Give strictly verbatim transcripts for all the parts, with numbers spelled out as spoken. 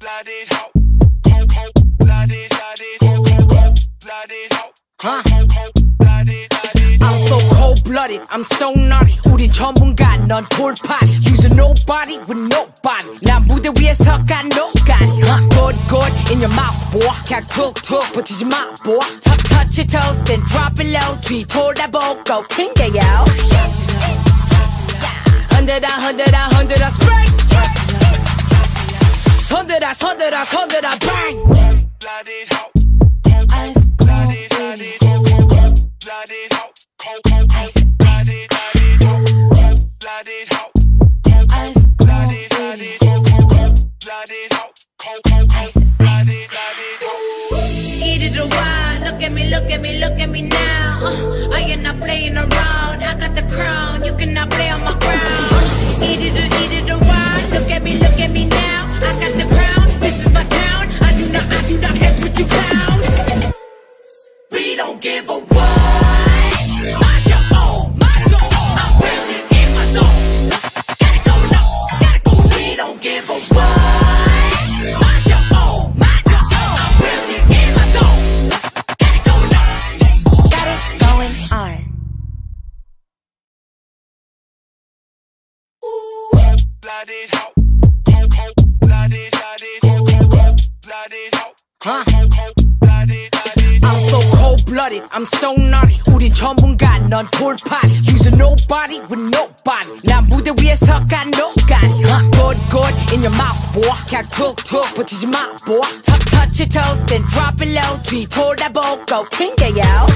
Huh? I'm so cold-blooded, I'm so naughty. 우린 전문가, 넌 돌팔. Using nobody with nobody. 난 무대 위에서 간노가니. Huh? Good, good in your mouth, boy. 그냥 툭툭 버티지 마, boy. Touch, touch your toes, then drop it low. 뒤 돌아보고 튕겨요. 흔들어, 흔들어, 흔들어, spring. 손들어, 손들어, 손들어, bang. Ice, bloody, bloody, bloody, ice, ice, bloody, ice, bloody, bloody, bloody, ice, ice. Eat it a while, look at me, look at me, look at me now. Uh, I am not playing around, I got the crown, you cannot play on my ground. Uh, eat it a, eat it a while, look at me, look at me now. I got the crown, this is my town. I do not, I do not have with you clowns. We don't give a what. Mind your own, mind your own. I'm really in my zone. Gotta go low, gotta go. We don't give a what. Mind your own, mind your own. I'm really in my zone. Gotta go low. Got it going on. Huh? I'm so cold-blooded, I'm so naughty. 우린 전문가, 넌 돌팔. Using nobody with nobody. 난 무대 위에서 간노가니. Huh? Good, good in your mouth, boy. 그냥 툭툭 버티지 마, boy. Touch, touch your toes, then drop it low. 뒤 돌아보고 튕겨요.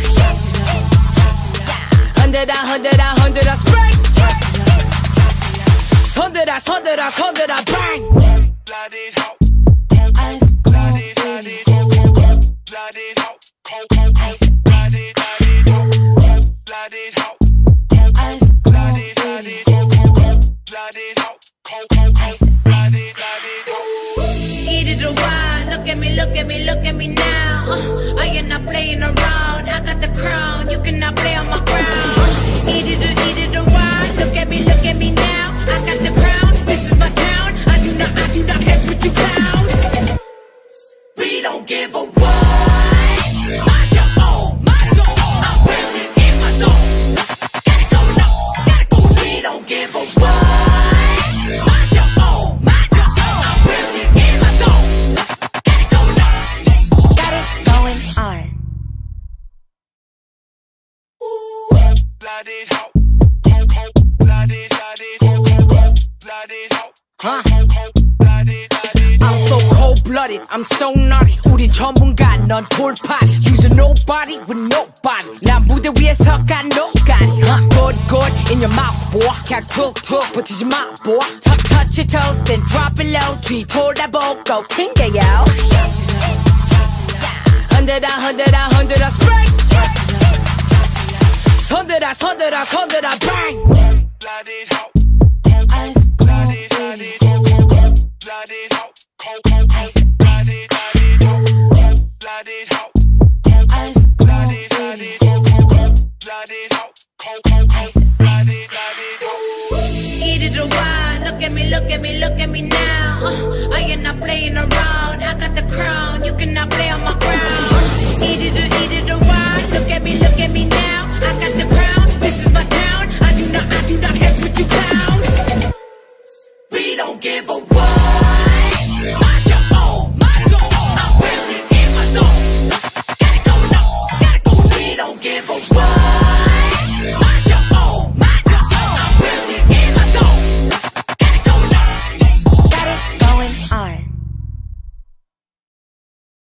흔들어, 흔들어, 흔들어, spring. 손들어, 손들어, 손들어, bang. Ice, bloody, bloody, bloody, ice, ice, bloody, ice, bloody, bloody, ice, ice. Eat it a while, look at me, look at me, look at me now. Uh, I am not playing around, I got the crown, you cannot play on my ground. Uh, eat it a, eat it a while, look at me, look at me now. I got the crown, this is my town. I do not, I do not have with you clowns. We don't give a what. Mind your own, mind your own. I'm really in my zone. Gotta go low, gotta go. We don't give a what. Mind your own, mind your own. I'm really in my zone. Gotta go low. Got it going on. Huh? I'm so cold-blooded, I'm so naughty. 우린 전문가, 넌 돌팔. Using nobody with nobody. 난 무대 위에서 간노가니. Huh? Good, good in your mouth, boy. 그냥 툭툭 버티지 마, boy. Touch, touch your toes, then drop it low. 뒤 돌아보고 튕겨요. 흔들어, 흔들어, 흔들어, spring. 손들어, 손들어, 손들어, bang. Ice, bloody, bloody, bloody, ice, ice, bloody, ice, bloody, bloody, ice, ice. Eat it a while, look at me, look at me, look at me now. Uh, I am not playing around, I got the crown, you cannot play on my ground.